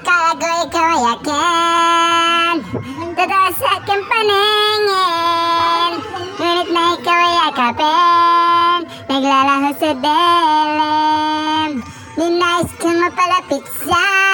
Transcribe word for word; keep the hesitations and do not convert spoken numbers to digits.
Akala ko ikaw ay akin, totoo sa aking paningin, ngunit na ikaw ay akapin, naglalaho sa dilim. Di nais kang mapalapit sa